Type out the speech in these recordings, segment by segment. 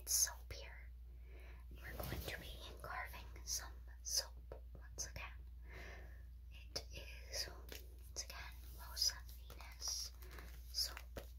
it's soap here. We're going to be carving some soap once again. It is, once again, Los Angeles soap.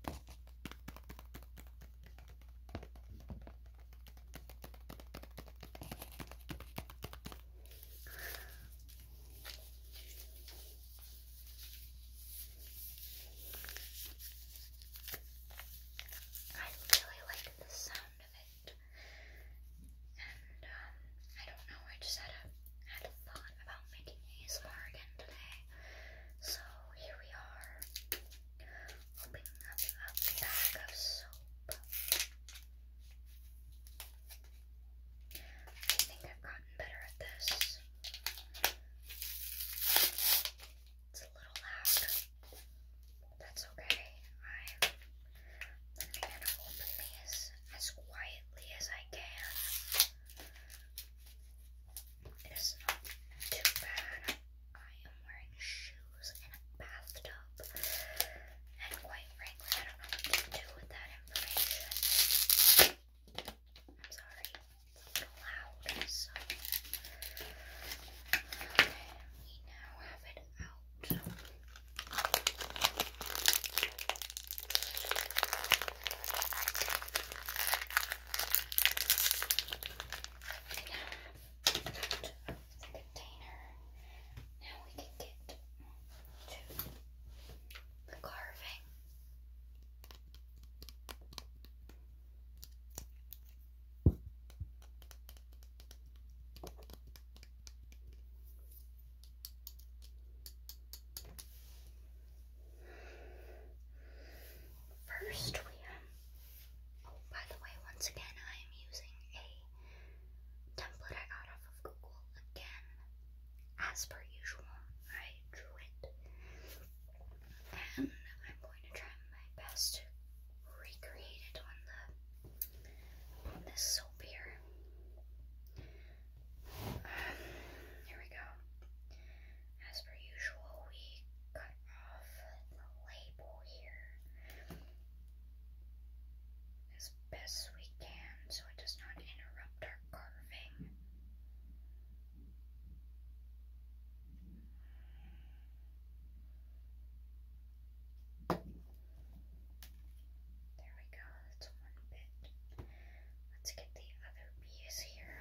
I really like the sound of it, and I don't know, I just had a thought about making ASMR again today, so here we are, opening up a bag of soap. I think I've gotten better at this. It's a little loud. That's okay. I'm going to open these as quietly as I can. It is not too bad. I am wearing shoes in a bathtub, and quite frankly, I don't know what to do with that information. I'm sorry, it's a little loud, so okay, we now have it out. The container. Now we can get to the carving. First, oh, by the way, once again, I am using a template I got off of Google again. As per usual, I drew it, and I'm going to try my best to recreate it on this soap here. Here we go. As per usual, we cut off the label here as best we can so it does not interrupt our carving. There we go, that's one bit. Let's get the other piece here.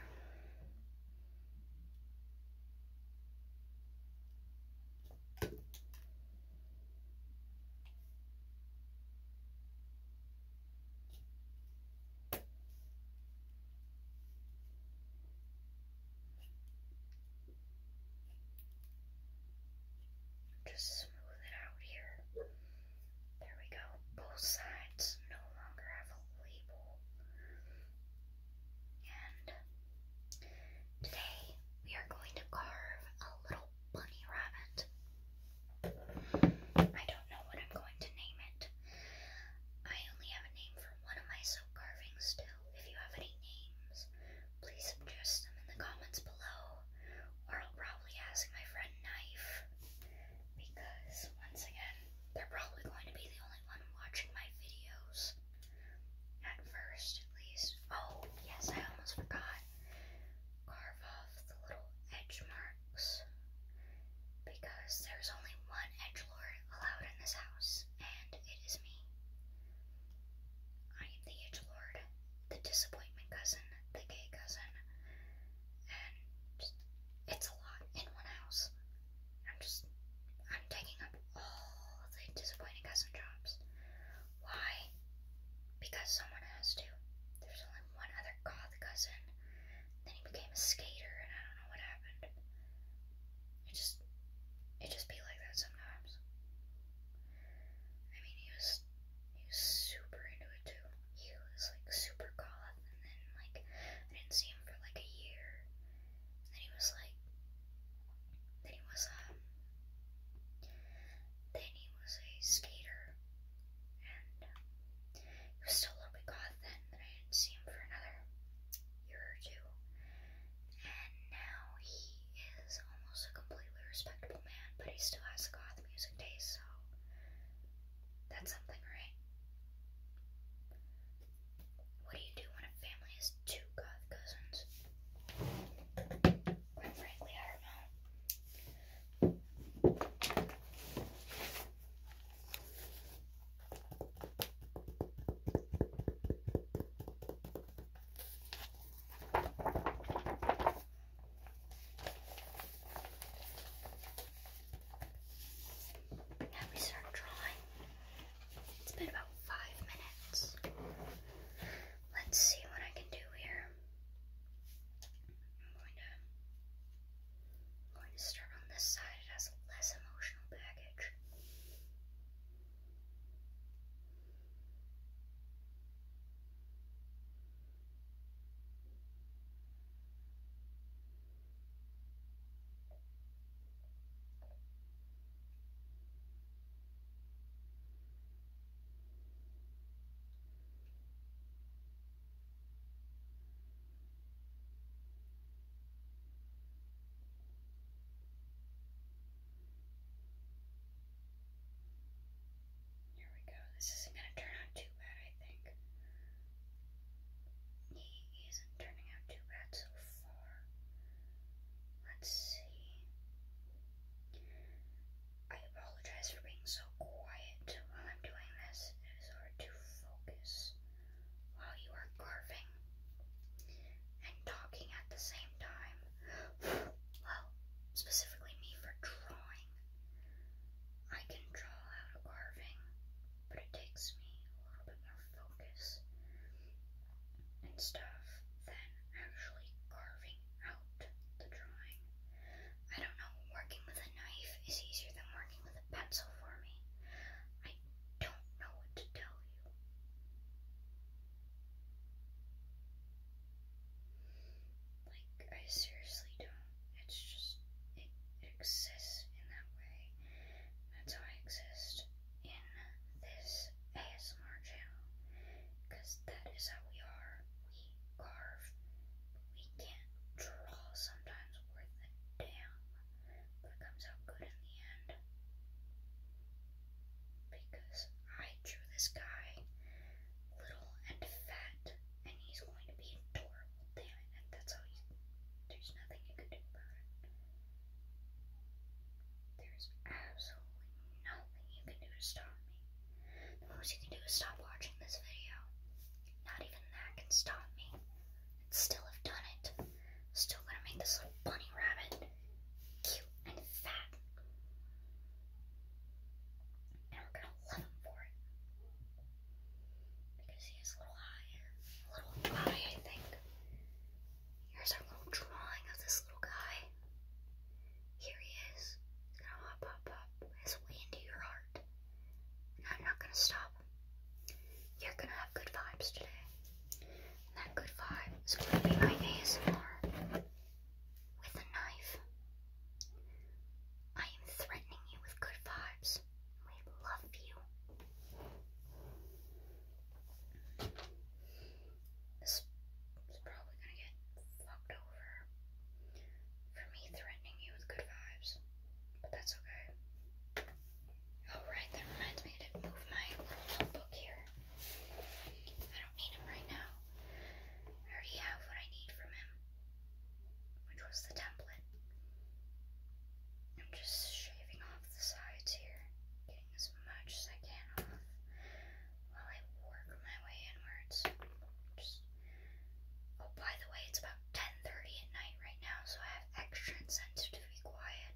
Just smooth it out here. There we go. Both sides no longer have a label. And today we are going to carve a little bunny rabbit. I don't know what I'm going to name it. I only have a name for one of my soap carvings still. If you have any names, please suggest them in the comments below, or I'll probably ask my friend Knife, because once again, they're probably going to be the only one watching my videos. At first, at least. Oh, yes, I almost forgot. Carve off the little edge marks, because there's only one edgelord allowed in this house, and it is me. I am the edgelord, the disappointment cousin, the gay cousin, and just, it's a lot in one house. I'm taking up all of the disappointing cousin jobs. Why? Because someone has to. There's only one other goth cousin. Then he became a skater, and I don't know what happened. It just be like that sometimes. I mean, he was super into it too. He was like super goth, and and stuff than actually carving out the drawing. I don't know, working with a knife is easier than working with a pencil for me. I don't know what to tell you. Like, I seriously don't. It's just, it exists in that way. That's how I exist in this ASMR channel. Because that is how we are. We carve. We can't draw sometimes worth a damn. But it comes out good in the end. Because I drew this guy little and fat, and he's going to be adorable, damn it, and that's how there's nothing you can do about it. There's absolutely nothing you can do to stop me. The most you can do is stop watching this video. Not even that can stop me. I'd still have done it. Still gonna make this little bunny rabbit cute and fat. And we're gonna love him for it. Because he has a little eye, I think. Here's our little drawing of this little guy. Here he is. He's gonna hop his way into your heart. And I'm not gonna stop him. You're gonna have good vibes today. And that good vibe is going to be my ASMR with a knife. I am threatening you with good vibes. We love you. This is probably gonna get fucked over for me threatening you with good vibes, but that's okay. Alright, that reminds me I didn't move my little notebook here. I don't need him right now. I already have what I need from him, which was the template. I'm just shaving off the sides here, getting as much as I can off while I work my way inwards. Oh, by the way, it's about 10:30 at night right now, so I have extra incentive to be quiet.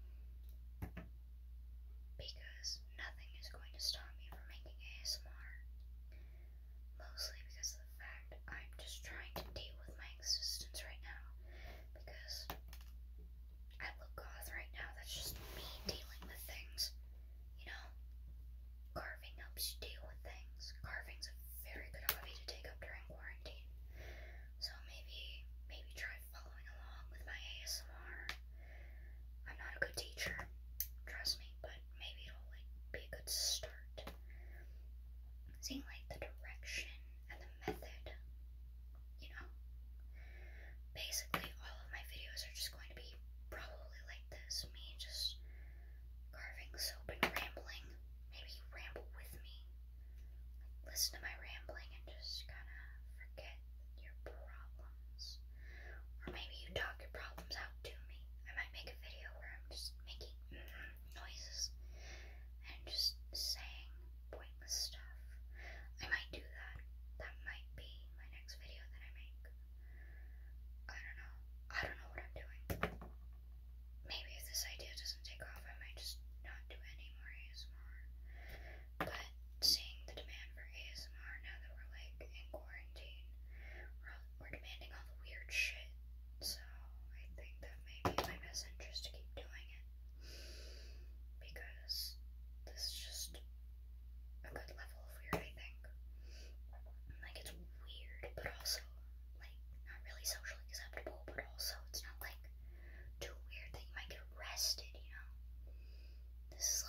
Because nothing is going to stop me from making ASMR. Mostly because of the fact I'm just trying to deal with my existence right now. Because I look goth right now, that's just me dealing with things. You know? Carving helps you deal with things. Carving's a very good hobby to take up during quarantine. So maybe try following along with my ASMR. I'm not a good teacher, trust me, but maybe it'll be a good start. Seeing the direction and the method, you know. Basically all of my videos are just going to be probably like this, me just carving soap and rambling. Maybe you ramble with me. Listen to my rambling and just kinda forget your problems. Or maybe you talk your problems out to me. I might make a video where I'm just making noises and just saying pointless stuff. I might do that. That might be my next video that I make. I don't know. I don't know what I'm doing. Maybe if this idea doesn't take off, I might just not do any more ASMR. But seeing the demand for ASMR now that we're in quarantine, we're demanding all the weird shit. So I think that may be in my best interest to keep doing it. Because this is just a good level of weird, I think. It's weird, but also, not really socially acceptable, but also it's not, too weird that you might get arrested, you know? This is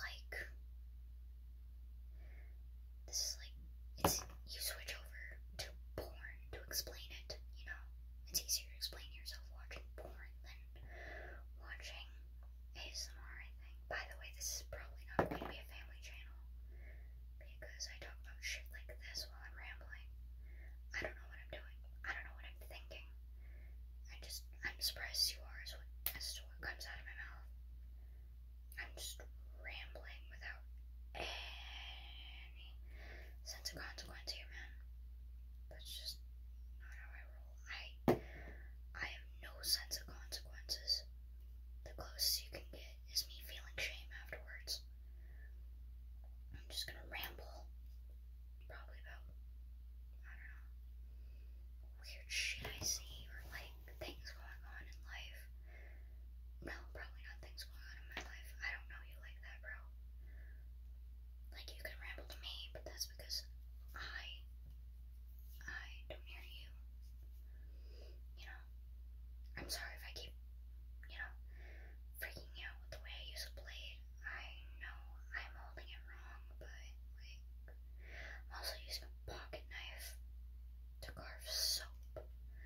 you switch over to porn to explain it, you know? It's easier to explain yourself watching porn than watching ASMR, I think. By the way, this is probably not going to be a family channel, because I talk about shit like this while I'm rambling. I don't know what I'm doing. I don't know what I'm thinking. I'm surprised you are as to what comes out of my mouth. I'm just rambling without any sense of consequence here, man. That's just not how I roll. shit I see or like things going on in life. No, probably not things going on in my life. I don't know you like that, bro. Like, you can ramble to me, but that's because I don't hear you. You know, I'm sorry if I keep, freaking out with the way I use a blade. I know I'm holding it wrong, but, like, I'm also using a pocket knife to carve soap.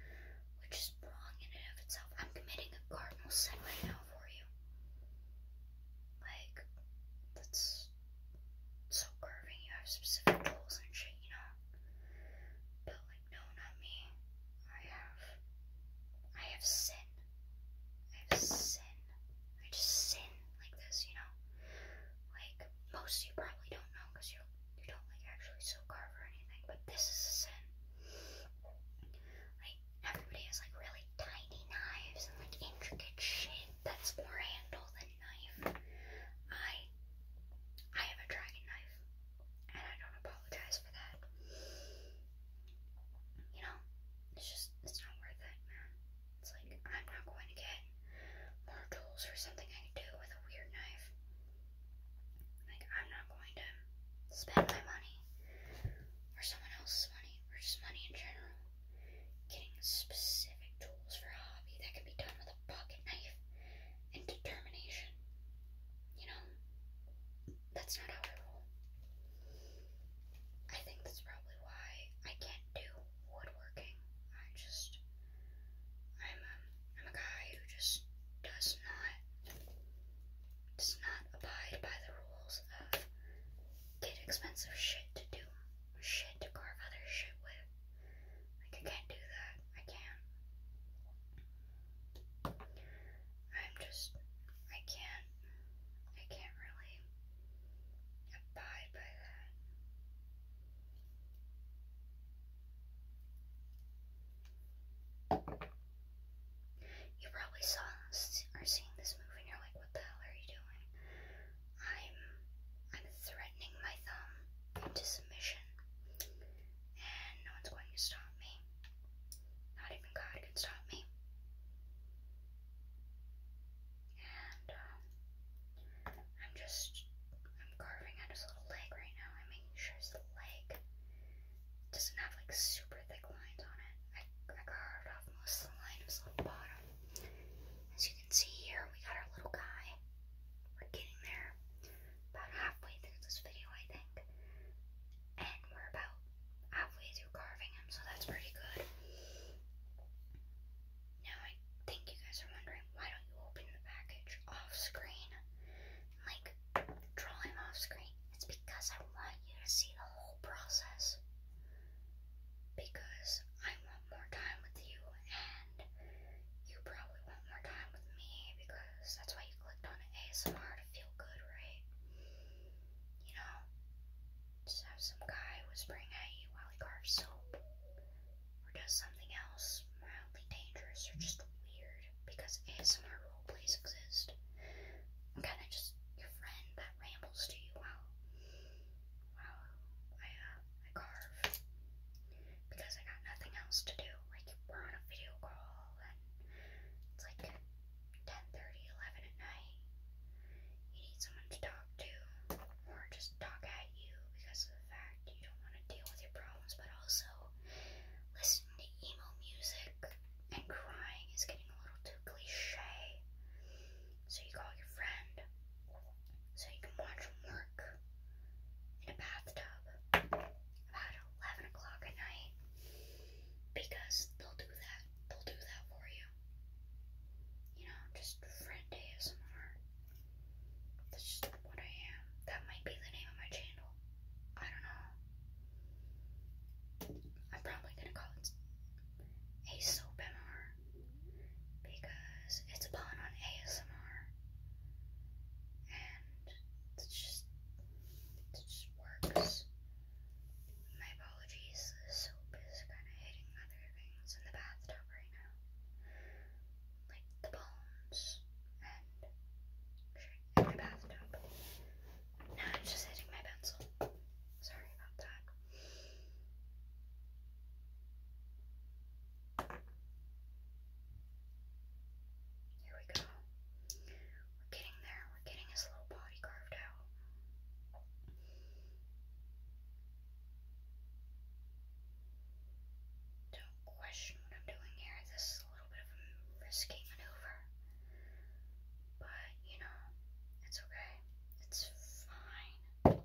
risky maneuver. But, you know, it's okay. It's fine.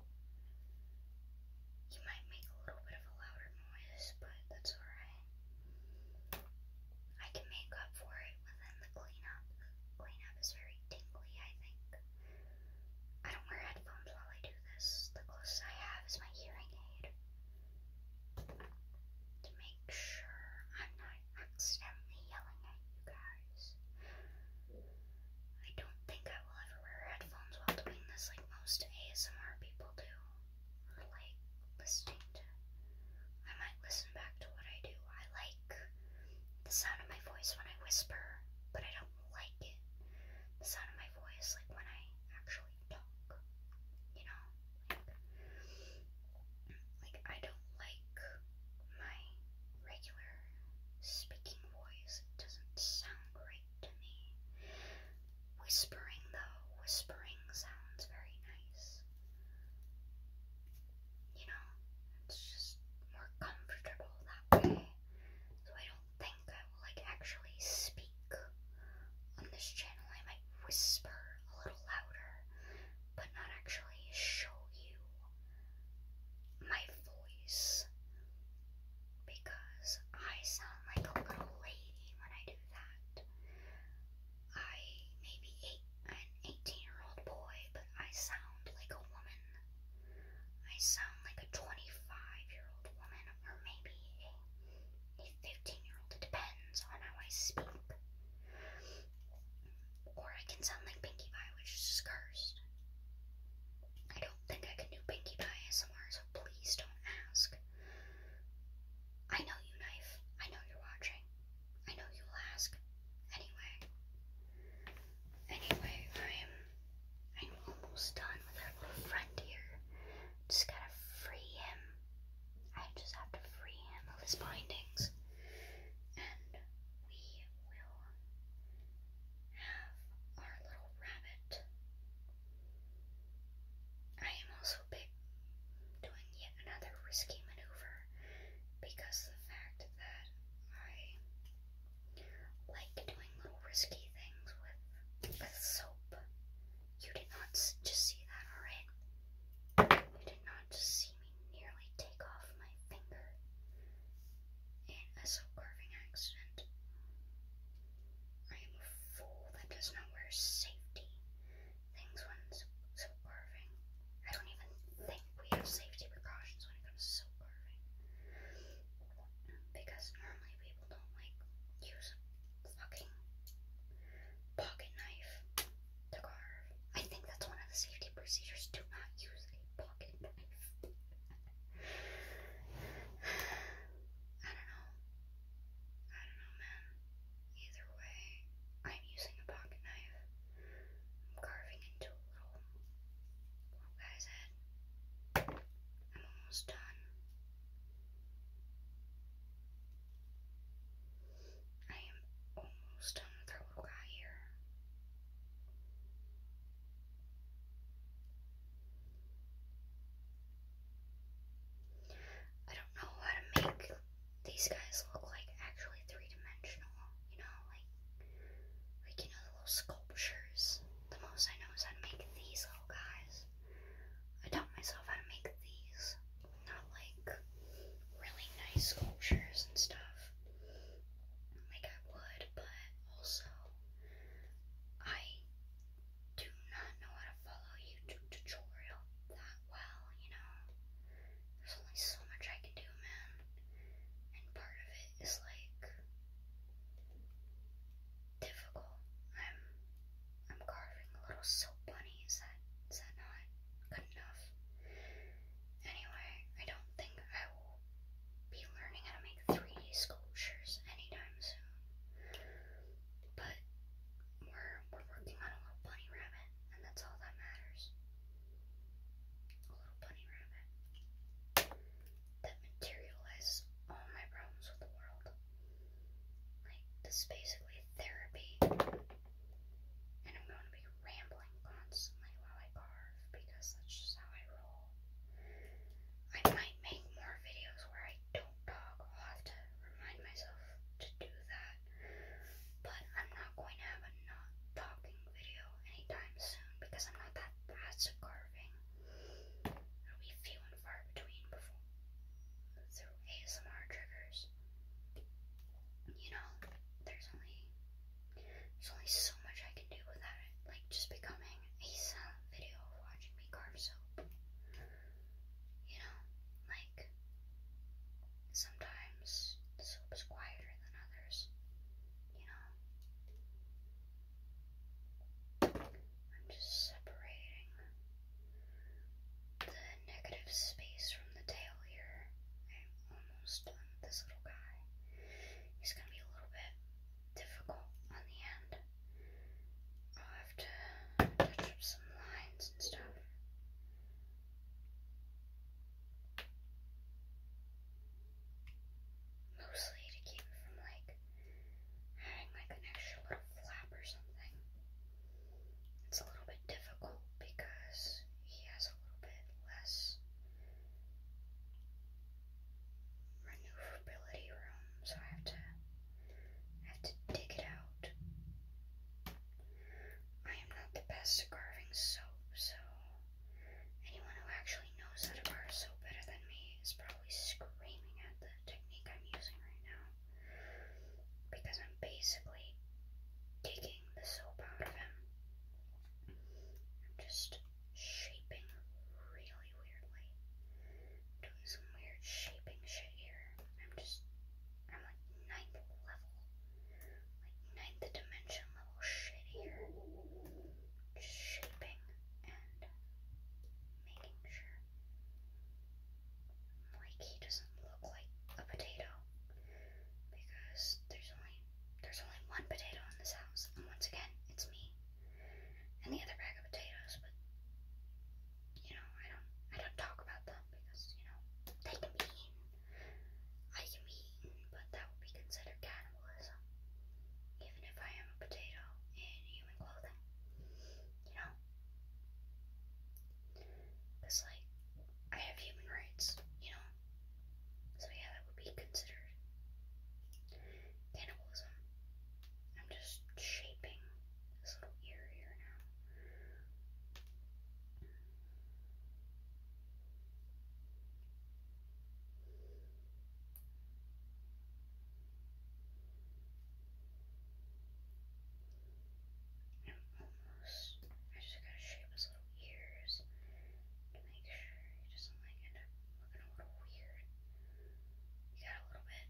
You might make a little bit of a louder noise, but that's alright. I can make up for it within the cleanup. The cleanup is very tingly, I think. I don't wear headphones while I do this. The closest I have is my hearing aid. To make sure I'm not accidentally yelling at you guys. I don't think I will ever wear headphones while doing this like most ASMR people do. Or like listening to. I might listen back to what I do. I like the sound of my voice when I whisper, but I don't like it. The sound of my voice like when I actually talk. You know? Like I don't like my regular speaking voice. It doesn't sound great to me. Whispering though, whispering sounds very nice. You know, it's just more comfortable that way. So I don't think I will like actually speak on this channel. I might whisper a little louder, but not actually show you my voice. Because I sound like a little lady when I do that. I may be an 18-year-old boy, but I sound like a woman. I sound like a 25-year-old woman, or maybe a 15-year-old. It depends on how I speak. Or I can sound like Pinkie Pie, which is just cursed. I don't think I can do Pinkie Pie ASMR, so please don't ask. I know you, Knife. I know you're watching. I know you'll ask. Anyway, I'm almost done with our little friend here. Just gotta free him. I just have to free him of his bindings. And we will have our little rabbit. I am also doing yet another risky maneuver because of the fact that I like doing little risky things with soap. You did not just see that, alright? You did not just see me nearly take off my finger in a soap carving accident. I am a fool that does not wear safety things when soap carving. I don't even think we have safety precautions when it comes to soap carving. Because normally people don't like use a fucking pocket knife to carve. I think that's one of the safety procedures. Do not use a pocket knife. I don't know, man. Either way, I'm using a pocket knife. I'm carving into a little guy's head. I'm almost done. I am almost done with our little guy here. I don't know how to make these guys look like actually three-dimensional, you know, like you know, the little sculptures. The most I know is how to make these little guys. I taught myself how to make these, not like really nice sculptures and stuff, like I would, but also I do not know how to follow a YouTube tutorial that well, you know. There's only so much I can do, man. And part of it is like difficult. I'm carving a little soap bunny. Is that not good enough? Anyway, I don't think I will be learning how to make 3D sculptures anytime soon. But we're working on a little bunny rabbit, and that's all that matters. A little bunny rabbit that materializes all my problems with the world. Like, this is basically therapy. And I'm going to be rambling constantly while I carve because that's just how I roll. I might make more videos where I don't talk. I'll have to remind myself to do that. But I'm not He's gonna be a little bit difficult on the end. I'll have to touch up some lines and stuff. Mostly to keep it from like having like an extra little flap or something. It's a little bit difficult because he has a little bit less maneuverability room, so I have to dig it out. I am not the best at carving soap, so anyone who actually knows how to carve soap better than me is probably screaming at the technique I'm using right now, because I'm basically digging the soap out of him. I'm just shaping really weirdly, doing some weird shaping shit here. I'm like ninth level, like ninth dimension level shit here. Just shaping and making sure like he doesn't look like a potato, because there's only one potato in this house, and once again it's me and the other bag of potatoes. But you know, I don't talk about them because, you know, they can be eaten. I can be eaten, but that would be considered cannibalism, even if I am a potato in human clothing. You know, because like I have human rights, you know. So yeah, that would be considered cannibalism. I'm just shaping this little ear here now. I just gotta shape his little ears to make sure he doesn't like end up looking a little weird. He got a little bit,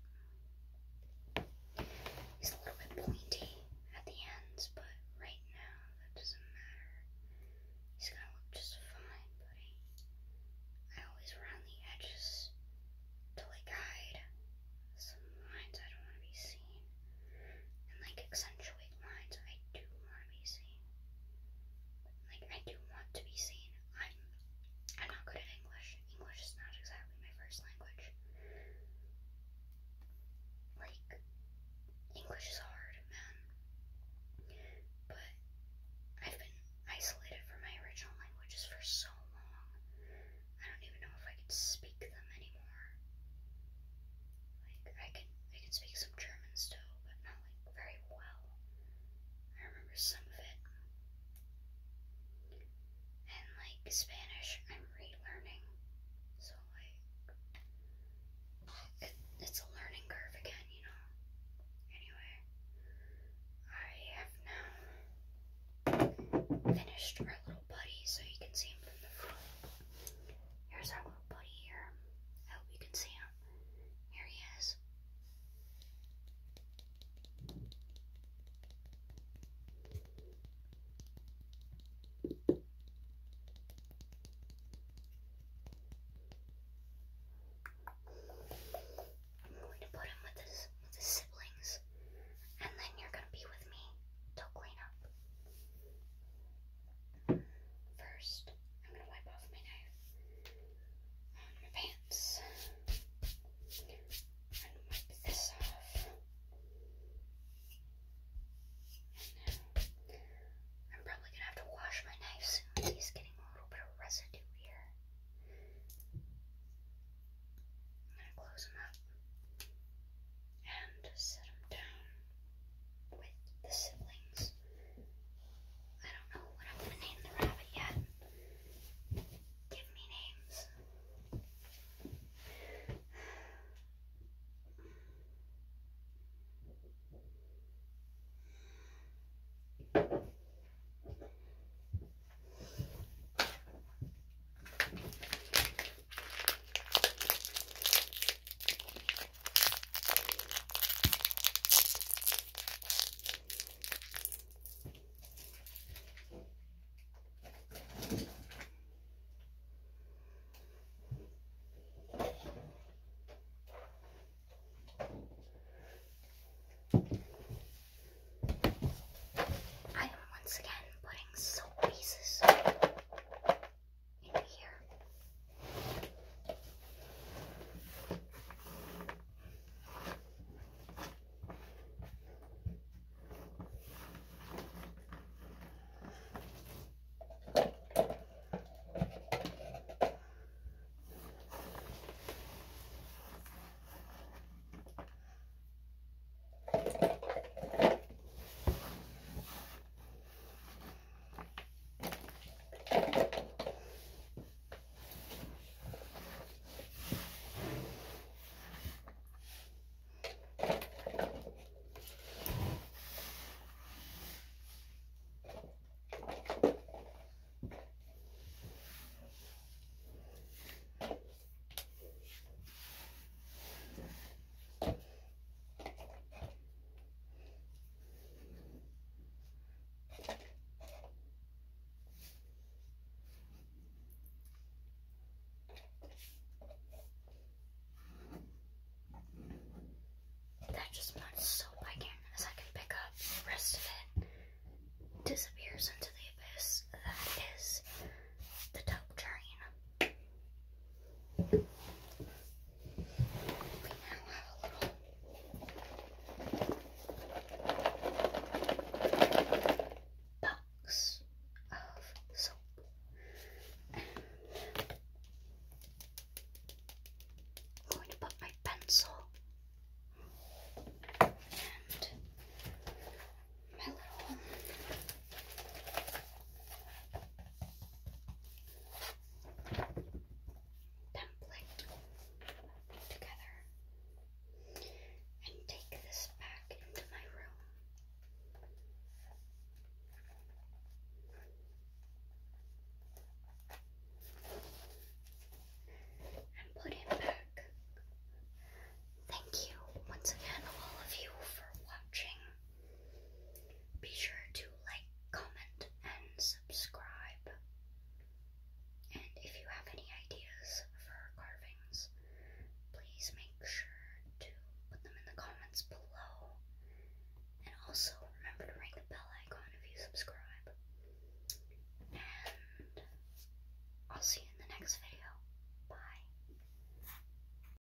he's a little bit pointy at the ends, but right now that doesn't matter. He's gonna look just fine, buddy. I always round the edges to like hide some lines I don't want to be seen, and like accentuate lines I do want to be seen. Like I do want to be seen. I'm not good at English. English is not exactly my first language. Like English is hard, man. But I've been isolated from my original languages for so long. I don't even know if I can speak them anymore. Like I can speak some German still, but not like very well. I remember some of it. And like Spanish, I'm relearning. So like it's a learning curve again, you know. Anyway, I have now finished our